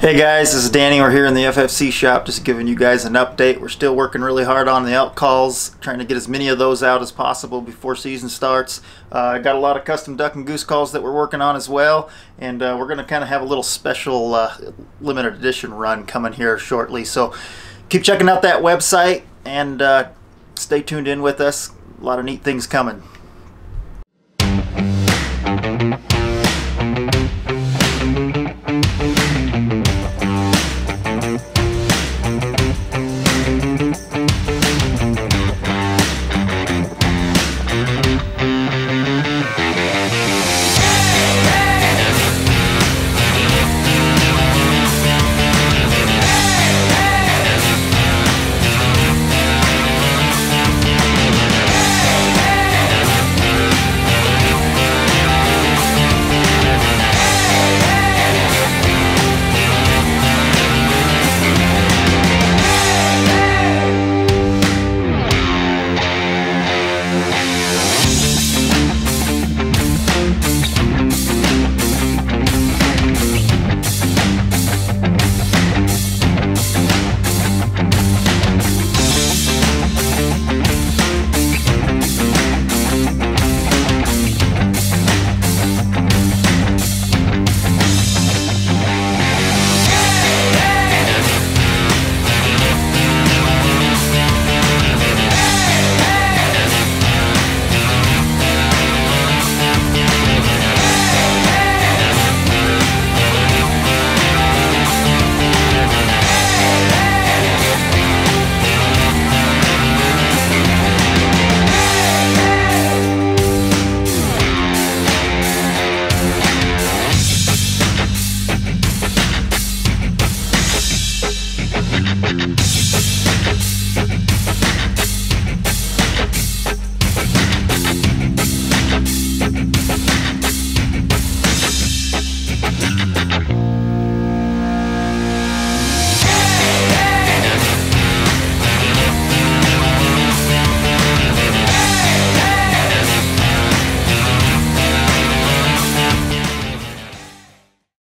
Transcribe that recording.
Hey guys, this is Danny. We're here in the FFC shop just giving you guys an update. We're still working really hard on the elk calls, trying to get as many of those out as possible before season starts. I got a lot of custom duck and goose calls that we're working on as well, and we're going to kind of have a little special limited edition run coming here shortly. So keep checking out that website and stay tuned in with us. A lot of neat things coming.